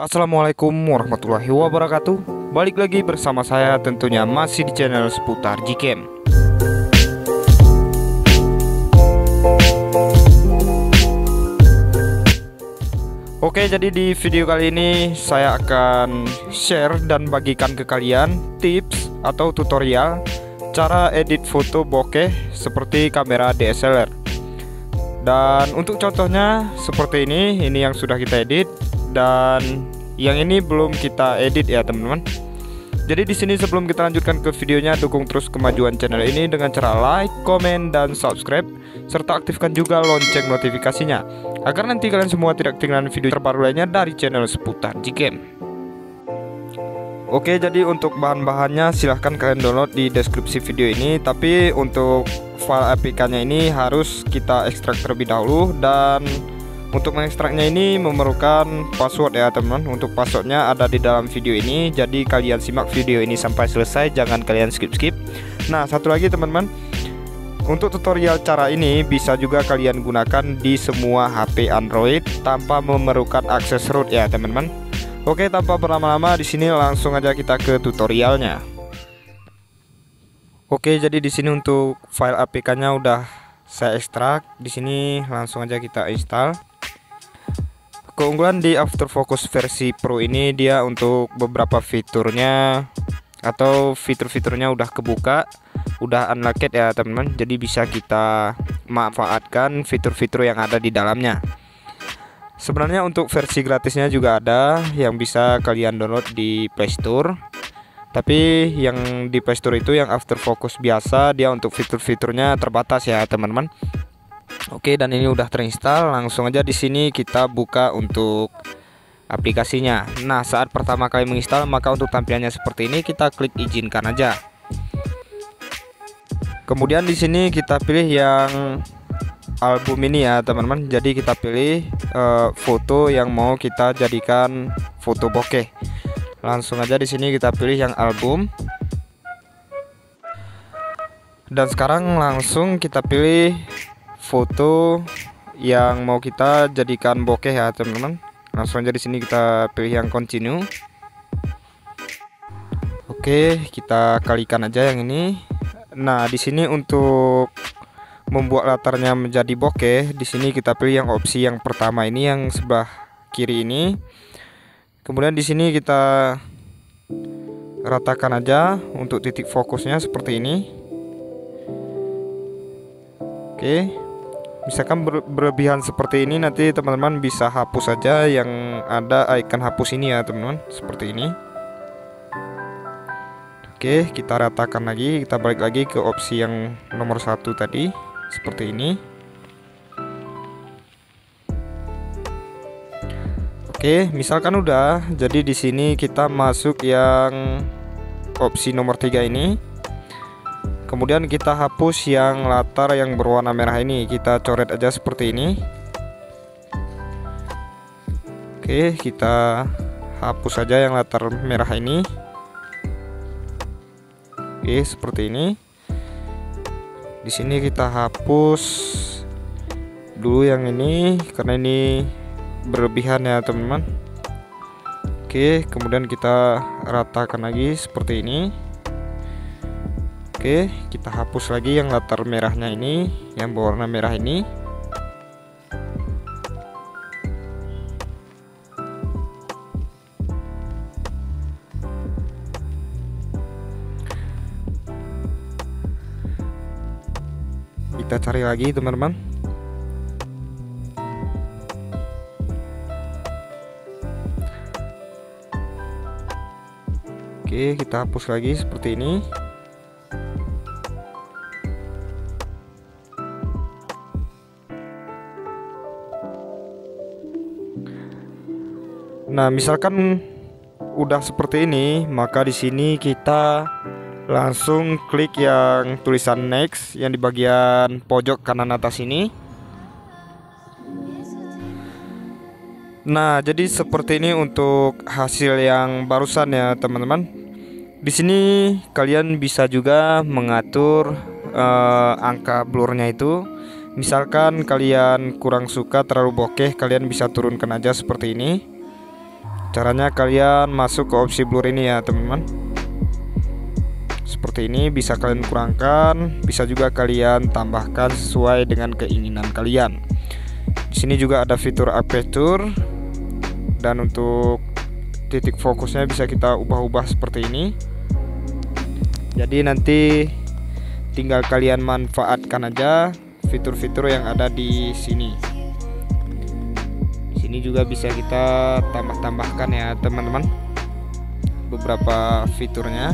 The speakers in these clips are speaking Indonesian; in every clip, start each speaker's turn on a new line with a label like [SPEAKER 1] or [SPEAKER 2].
[SPEAKER 1] Assalamualaikum warahmatullahi wabarakatuh. Balik lagi bersama saya tentunya masih di channel seputar Gcam. Oke, jadi di video kali ini saya akan share dan bagikan ke kalian tips atau tutorial cara edit foto bokeh seperti kamera DSLR. Dan untuk contohnya seperti ini yang sudah kita edit, dan yang ini belum kita edit ya teman-teman. Jadi di sini sebelum kita lanjutkan ke videonya, dukung terus kemajuan channel ini dengan cara like, komen, dan subscribe, serta aktifkan juga lonceng notifikasinya agar nanti kalian semua tidak ketinggalan video terbaru lainnya dari channel seputar Gcam. Oke, jadi untuk bahan-bahannya silahkan kalian download di deskripsi video ini. Tapi untuk file APK-nya ini harus kita ekstrak terlebih dahulu, dan untuk mengekstraknya ini memerlukan password ya teman-teman. Untuk passwordnya ada di dalam video ini, jadi kalian simak video ini sampai selesai, jangan kalian skip-skip. Nah, satu lagi teman-teman, untuk tutorial cara ini bisa juga kalian gunakan di semua HP Android tanpa memerlukan akses root ya teman-teman. Oke, tanpa berlama-lama di sini langsung aja kita ke tutorialnya. Oke, jadi di sini untuk file APK-nya udah saya ekstrak. Di sini langsung aja kita install. Keunggulan di After Focus versi Pro ini, dia untuk beberapa fiturnya atau fitur-fiturnya udah kebuka, udah unlocked ya teman-teman. Jadi bisa kita manfaatkan fitur-fitur yang ada di dalamnya. Sebenarnya untuk versi gratisnya juga ada yang bisa kalian download di Play Store. Tapi yang di Play Store itu yang After Focus biasa, dia untuk fitur-fiturnya terbatas ya teman-teman. Oke, dan ini udah terinstall. Langsung aja di sini kita buka untuk aplikasinya. Nah, saat pertama kali menginstal, maka untuk tampilannya seperti ini, kita klik izinkan aja. Kemudian di sini kita pilih yang album ini ya teman-teman. Jadi kita pilih foto yang mau kita jadikan foto bokeh. Langsung aja di sini kita pilih yang album. Dan sekarang langsung kita pilih foto yang mau kita jadikan bokeh ya teman-teman. Langsung aja di sini kita pilih yang continue. Oke, kita kalikan aja yang ini. Nah, di sini untuk membuat latarnya menjadi bokeh, di sini kita pilih yang opsi yang pertama ini, yang sebelah kiri ini. Kemudian di sini kita ratakan aja untuk titik fokusnya seperti ini. Oke. Misalkan berlebihan seperti ini, nanti teman-teman bisa hapus saja yang ada icon hapus ini ya teman-teman, seperti ini. Oke, kita ratakan lagi, kita balik lagi ke opsi yang nomor 1 tadi, seperti ini. Oke, misalkan udah, jadi di sini kita masuk yang opsi nomor 3 ini. Kemudian kita hapus yang latar yang berwarna merah ini, kita coret aja seperti ini. Oke, kita hapus saja yang latar merah ini. Oke, seperti ini. Di sini kita hapus dulu yang ini karena ini berlebihan ya teman-teman. Oke, kemudian kita ratakan lagi seperti ini. Oke, kita hapus lagi yang latar merahnya ini, yang berwarna merah ini. Kita cari lagi teman-teman. Oke, kita hapus lagi seperti ini. Nah, misalkan udah seperti ini, maka di sini kita langsung klik yang tulisan next yang di bagian pojok kanan atas ini. Nah, jadi seperti ini untuk hasil yang barusan ya teman-teman. Di sini kalian bisa juga mengatur angka blurnya itu. Misalkan kalian kurang suka terlalu bokeh, kalian bisa turunkan aja seperti ini. Caranya kalian masuk ke opsi blur ini ya teman-teman. Seperti ini, bisa kalian kurangkan, bisa juga kalian tambahkan sesuai dengan keinginan kalian. Di sini juga ada fitur aperture, dan untuk titik fokusnya bisa kita ubah-ubah seperti ini. Jadi nanti tinggal kalian manfaatkan aja fitur-fitur yang ada di sini. Di sini juga bisa kita tambah-tambahkan ya teman-teman, beberapa fiturnya.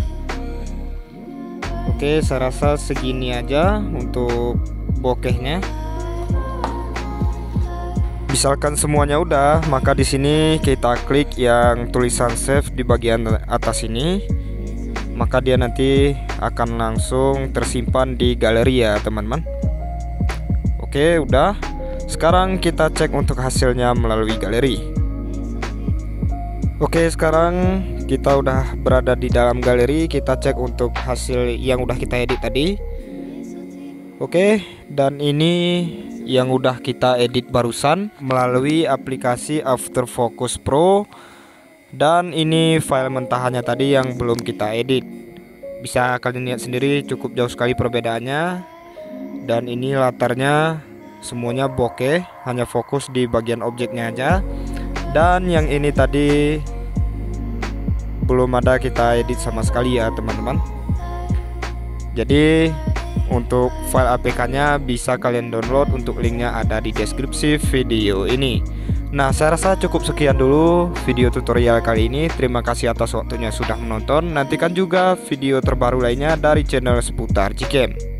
[SPEAKER 1] Oke, saya rasa segini aja untuk bokehnya. Misalkan semuanya udah, maka di sini kita klik yang tulisan save di bagian atas ini, maka dia nanti akan langsung tersimpan di galeri ya teman-teman. Oke, udah. Sekarang kita cek untuk hasilnya melalui galeri. Oke, sekarang kita udah berada di dalam galeri. Kita cek untuk hasil yang udah kita edit tadi. Oke, dan ini yang udah kita edit barusan melalui aplikasi After Focus Pro. Dan ini file mentahannya tadi yang belum kita edit. Bisa kalian lihat sendiri, cukup jauh sekali perbedaannya. Dan ini latarnya semuanya bokeh, hanya fokus di bagian objeknya aja. Dan yang ini tadi belum ada kita edit sama sekali ya teman-teman. Jadi untuk file APK nya bisa kalian download, untuk linknya ada di deskripsi video ini. Nah, saya rasa cukup sekian dulu video tutorial kali ini. Terima kasih atas waktunya sudah menonton. Nantikan juga video terbaru lainnya dari channel seputar Gcam.